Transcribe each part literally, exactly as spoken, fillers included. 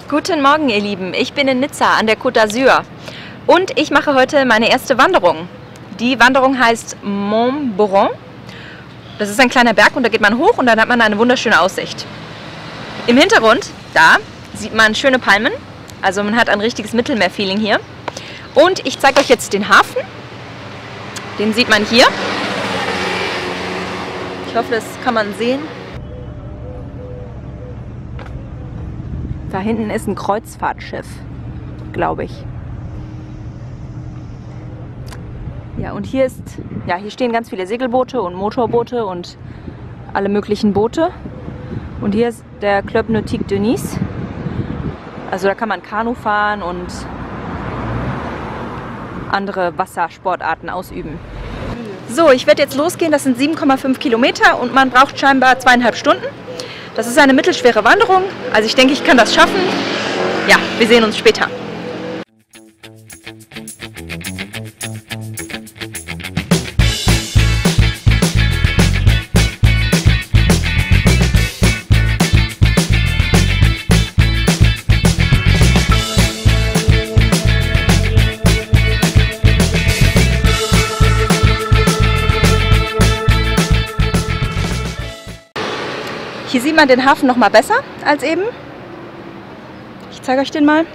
Guten Morgen, ihr Lieben. Ich bin in Nizza an der Côte d'Azur und ich mache heute meine erste Wanderung. Die Wanderung heißt Mont Boron. Das ist ein kleiner Berg und da geht man hoch und dann hat man eine wunderschöne Aussicht. Im Hintergrund, da, sieht man schöne Palmen. Also man hat ein richtiges Mittelmeer-Feeling hier. Und ich zeige euch jetzt den Hafen. Den sieht man hier. Ich hoffe, das kann man sehen. Da hinten ist ein Kreuzfahrtschiff, glaube ich. Ja, und hier ist, ja, hier stehen ganz viele Segelboote und Motorboote und alle möglichen Boote. Und hier ist der Club Nautique de Nice. Also da kann man Kanu fahren und andere Wassersportarten ausüben. So, ich werde jetzt losgehen. Das sind sieben Komma fünf Kilometer und man braucht scheinbar zweieinhalb Stunden. Das ist eine mittelschwere Wanderung, also ich denke, ich kann das schaffen. Ja, wir sehen uns später. Hier sieht man den Hafen noch mal besser als eben. Ich zeige euch den mal.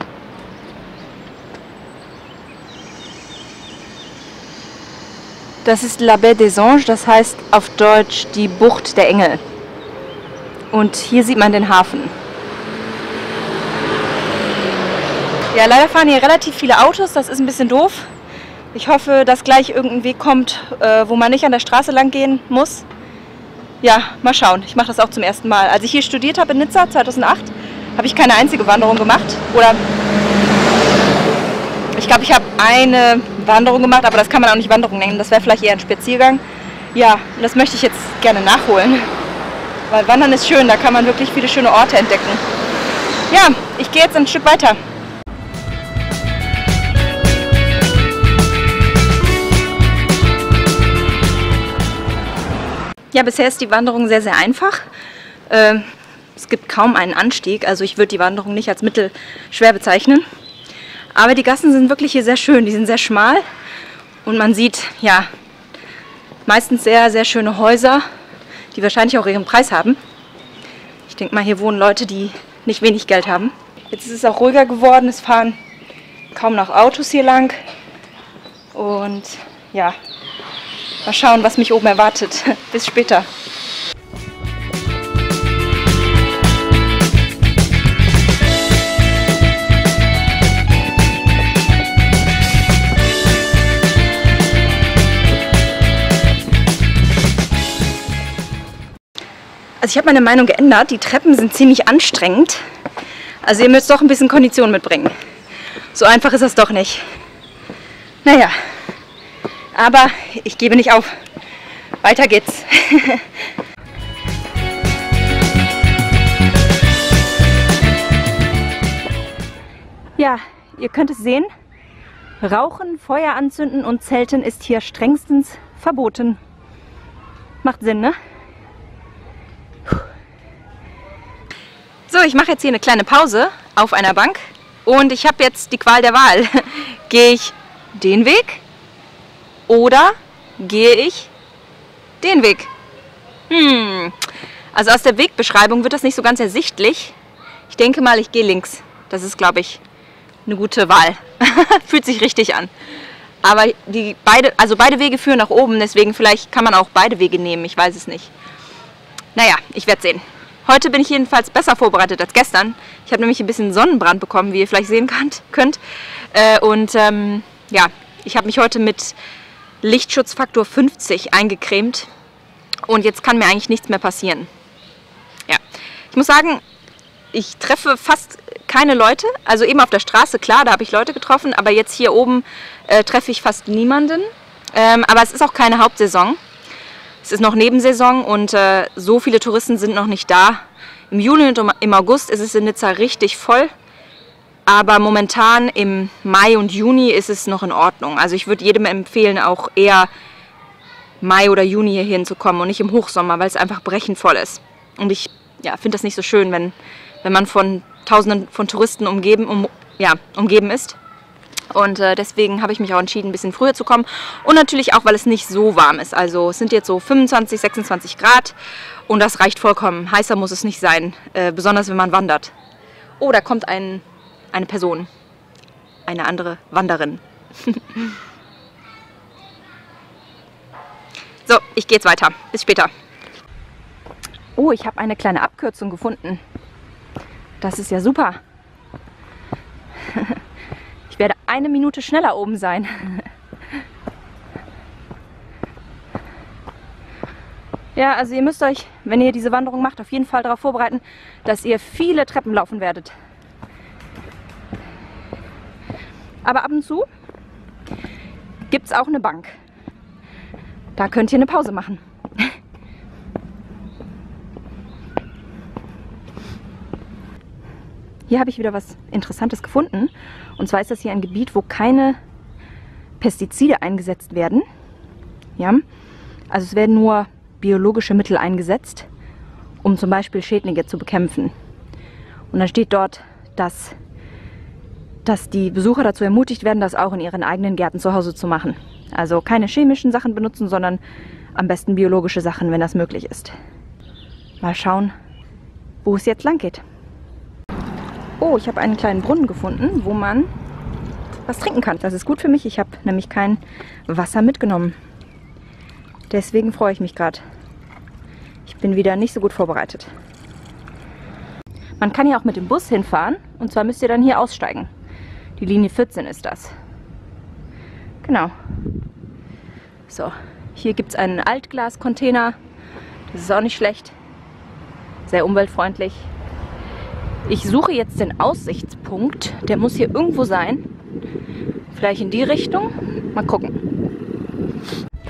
Das ist La Baie des Anges, das heißt auf Deutsch die Bucht der Engel. Und hier sieht man den Hafen. Ja, leider fahren hier relativ viele Autos, das ist ein bisschen doof. Ich hoffe, dass gleich irgendein Weg kommt, wo man nicht an der Straße lang gehen muss. Ja, mal schauen. Ich mache das auch zum ersten Mal. Als ich hier studiert habe in Nizza zweitausendacht, habe ich keine einzige Wanderung gemacht. Oder ich glaube, ich habe eine Wanderung gemacht, aber das kann man auch nicht Wanderung nennen. Das wäre vielleicht eher ein Spaziergang. Ja, und das möchte ich jetzt gerne nachholen. Weil Wandern ist schön, da kann man wirklich viele schöne Orte entdecken. Ja, ich gehe jetzt ein Stück weiter. Ja, bisher ist die Wanderung sehr, sehr einfach. Äh, es gibt kaum einen Anstieg, also ich würde die Wanderung nicht als mittelschwer bezeichnen. Aber die Gassen sind wirklich hier sehr schön, die sind sehr schmal und man sieht ja meistens sehr, sehr schöne Häuser, die wahrscheinlich auch ihren Preis haben. Ich denke mal, hier wohnen Leute, die nicht wenig Geld haben. Jetzt ist es auch ruhiger geworden, es fahren kaum noch Autos hier lang und ja. Mal schauen, was mich oben erwartet. Bis später. Also ich habe meine Meinung geändert. Die Treppen sind ziemlich anstrengend. Also ihr müsst doch ein bisschen Kondition mitbringen. So einfach ist das doch nicht. Naja. Aber ich gebe nicht auf. Weiter geht's. Ja, ihr könnt es sehen. Rauchen, Feuer anzünden und Zelten ist hier strengstens verboten. Macht Sinn, ne? So, ich mache jetzt hier eine kleine Pause auf einer Bank. Und ich habe jetzt die Qual der Wahl. Gehe ich den Weg? Oder gehe ich den Weg? Hm, also aus der Wegbeschreibung wird das nicht so ganz ersichtlich. Ich denke mal, ich gehe links. Das ist, glaube ich, eine gute Wahl. Fühlt sich richtig an. Aber die beide, also beide Wege führen nach oben, deswegen vielleicht kann man auch beide Wege nehmen. Ich weiß es nicht. Naja, ich werde sehen. Heute bin ich jedenfalls besser vorbereitet als gestern. Ich habe nämlich ein bisschen Sonnenbrand bekommen, wie ihr vielleicht sehen könnt. Und ähm, ja, ich habe mich heute mit Lichtschutzfaktor fünfzig eingecremt und jetzt kann mir eigentlich nichts mehr passieren. Ja, ich muss sagen, ich treffe fast keine Leute, also eben auf der Straße, klar, da habe ich Leute getroffen, aber jetzt hier oben äh, treffe ich fast niemanden. Ähm, aber es ist auch keine Hauptsaison, es ist noch Nebensaison und äh, so viele Touristen sind noch nicht da. Im Juli und im August ist es in Nizza richtig voll. Aber momentan im Mai und Juni ist es noch in Ordnung. Also ich würde jedem empfehlen, auch eher Mai oder Juni hier hinzukommen und nicht im Hochsommer, weil es einfach brechend voll ist. Und ich ja, finde das nicht so schön, wenn, wenn man von Tausenden von Touristen umgeben, um, ja, umgeben ist. Und äh, deswegen habe ich mich auch entschieden, ein bisschen früher zu kommen. Und natürlich auch, weil es nicht so warm ist. Also es sind jetzt so fünfundzwanzig, sechsundzwanzig Grad und das reicht vollkommen. Heißer muss es nicht sein, äh, besonders wenn man wandert. Oh, da kommt ein, eine Person, eine andere Wanderin. So, ich gehe jetzt weiter. Bis später. Oh, ich habe eine kleine Abkürzung gefunden. Das ist ja super. Ich werde eine Minute schneller oben sein. Ja, also ihr müsst euch, wenn ihr diese Wanderung macht, auf jeden Fall darauf vorbereiten, dass ihr viele Treppen laufen werdet. Aber ab und zu gibt es auch eine Bank. Da könnt ihr eine Pause machen. Hier habe ich wieder was Interessantes gefunden. Und zwar ist das hier ein Gebiet, wo keine Pestizide eingesetzt werden. Ja? Also es werden nur biologische Mittel eingesetzt, um zum Beispiel Schädlinge zu bekämpfen. Und dann steht dort, dass, dass die Besucher dazu ermutigt werden, das auch in ihren eigenen Gärten zu Hause zu machen. Also keine chemischen Sachen benutzen, sondern am besten biologische Sachen, wenn das möglich ist. Mal schauen, wo es jetzt lang geht. Oh, ich habe einen kleinen Brunnen gefunden, wo man was trinken kann. Das ist gut für mich. Ich habe nämlich kein Wasser mitgenommen. Deswegen freue ich mich gerade. Ich bin wieder nicht so gut vorbereitet. Man kann ja auch mit dem Bus hinfahren. Und zwar müsst ihr dann hier aussteigen. Die Linie vierzehn ist das. Genau. So, hier gibt es einen Altglas-Container. Das ist auch nicht schlecht. Sehr umweltfreundlich. Ich suche jetzt den Aussichtspunkt. Der muss hier irgendwo sein. Vielleicht in die Richtung. Mal gucken.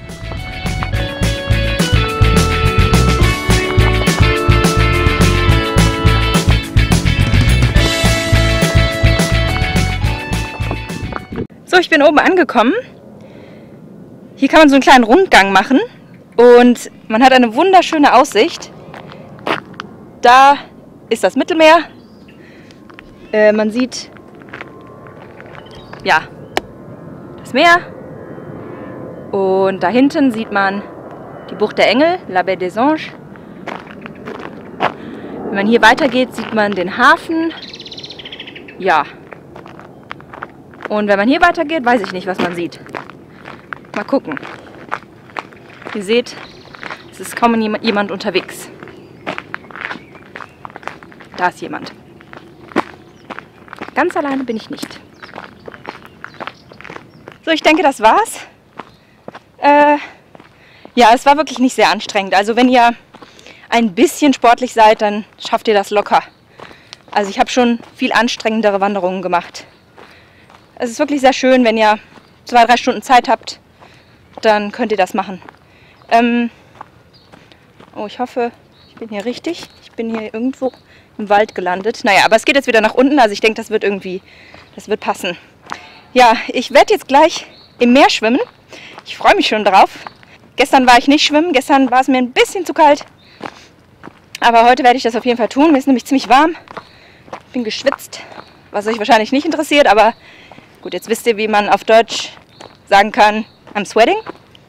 So, ich bin oben angekommen. Hier kann man so einen kleinen Rundgang machen. Und man hat eine wunderschöne Aussicht. Da ist das Mittelmeer. Äh, man sieht ja das Meer und da hinten sieht man die Bucht der Engel, La Baie des Anges. Wenn man hier weitergeht, sieht man den Hafen. Ja. Und wenn man hier weitergeht, weiß ich nicht, was man sieht. Mal gucken. Ihr seht, es ist kaum jemand unterwegs. Da ist jemand. Ganz alleine bin ich nicht. So, ich denke, das war's. Äh, ja, es war wirklich nicht sehr anstrengend. Also wenn ihr ein bisschen sportlich seid, dann schafft ihr das locker. Also ich habe schon viel anstrengendere Wanderungen gemacht. Es ist wirklich sehr schön, wenn ihr zwei, drei Stunden Zeit habt, dann könnt ihr das machen. Ähm, oh, ich hoffe, ich bin hier richtig. Ich bin hier irgendwo im Wald gelandet. Naja, aber es geht jetzt wieder nach unten, also ich denke, das wird irgendwie, das wird passen. Ja, ich werde jetzt gleich im Meer schwimmen. Ich freue mich schon drauf. Gestern war ich nicht schwimmen, gestern war es mir ein bisschen zu kalt. Aber heute werde ich das auf jeden Fall tun. Mir ist nämlich ziemlich warm. Ich bin geschwitzt, was euch wahrscheinlich nicht interessiert, aber gut, jetzt wisst ihr, wie man auf Deutsch sagen kann, I'm sweating.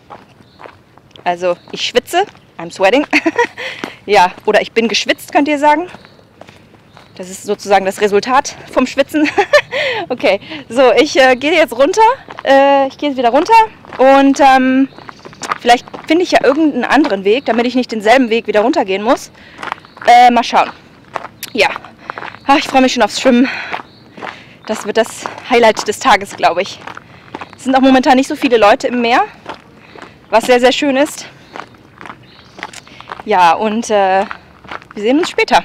Also ich schwitze, I'm sweating. Ja, oder ich bin geschwitzt, könnt ihr sagen. Das ist sozusagen das Resultat vom Schwitzen. Okay, so, ich äh, gehe jetzt runter. Äh, ich gehe jetzt wieder runter und ähm, vielleicht finde ich ja irgendeinen anderen Weg, damit ich nicht denselben Weg wieder runtergehen muss. Äh, mal schauen. Ja, ach, ich freue mich schon aufs Schwimmen. Das wird das Highlight des Tages, glaube ich. Es sind auch momentan nicht so viele Leute im Meer, was sehr, sehr schön ist. Ja, und äh, wir sehen uns später.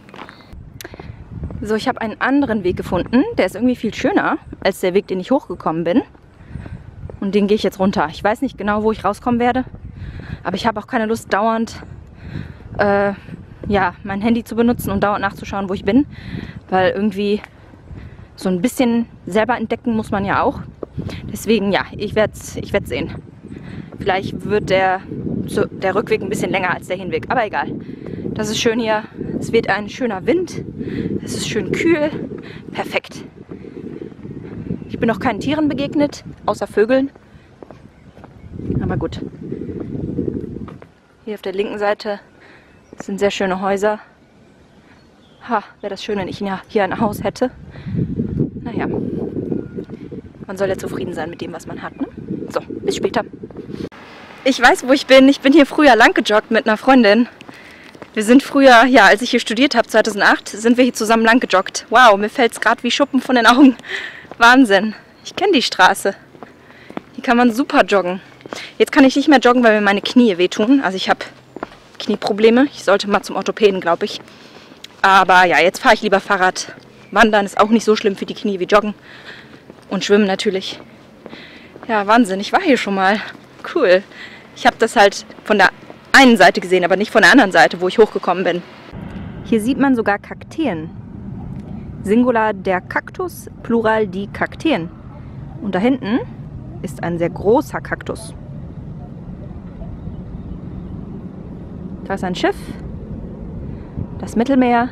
So, ich habe einen anderen Weg gefunden. Der ist irgendwie viel schöner als der Weg, den ich hochgekommen bin. Und den gehe ich jetzt runter. Ich weiß nicht genau, wo ich rauskommen werde. Aber ich habe auch keine Lust, dauernd äh, ja, mein Handy zu benutzen und dauernd nachzuschauen, wo ich bin. Weil irgendwie so ein bisschen selber entdecken muss man ja auch. Deswegen, ja, ich werde es ich werd's sehen. Vielleicht wird der, so, der Rückweg ein bisschen länger als der Hinweg. Aber egal. Das ist schön hier. Es weht ein schöner Wind. Es ist schön kühl. Perfekt. Ich bin noch keinen Tieren begegnet, außer Vögeln. Aber gut. Hier auf der linken Seite sind sehr schöne Häuser. Ha, wäre das schön, wenn ich hier ein Haus hätte. Naja, man soll ja zufrieden sein mit dem, was man hat, ne? So, bis später. Ich weiß, wo ich bin. Ich bin hier früher lang gejoggt mit einer Freundin. Wir sind früher, ja, als ich hier studiert habe, zweitausendacht, sind wir hier zusammen lang gejoggt. Wow, mir fällt es gerade wie Schuppen von den Augen. Wahnsinn. Ich kenne die Straße. Hier kann man super joggen. Jetzt kann ich nicht mehr joggen, weil mir meine Knie wehtun. Also ich habe Knieprobleme. Ich sollte mal zum Orthopäden, glaube ich. Aber ja, jetzt fahre ich lieber Fahrrad. Wandern ist auch nicht so schlimm für die Knie wie Joggen. Und Schwimmen natürlich. Ja, Wahnsinn. Ich war hier schon mal. Cool. Ich habe das halt von der einen Seite gesehen, aber nicht von der anderen Seite, wo ich hochgekommen bin. Hier sieht man sogar Kakteen. Singular der Kaktus, Plural die Kakteen. Und da hinten ist ein sehr großer Kaktus. Da ist ein Schiff. Das Mittelmeer.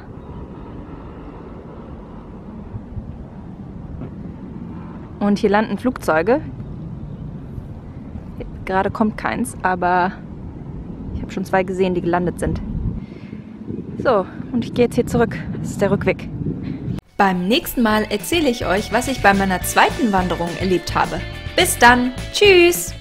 Und hier landen Flugzeuge. Gerade kommt keins, aber ich habe schon zwei gesehen, die gelandet sind. So, und ich gehe jetzt hier zurück. Das ist der Rückweg. Beim nächsten Mal erzähle ich euch, was ich bei meiner zweiten Wanderung erlebt habe. Bis dann. Tschüss.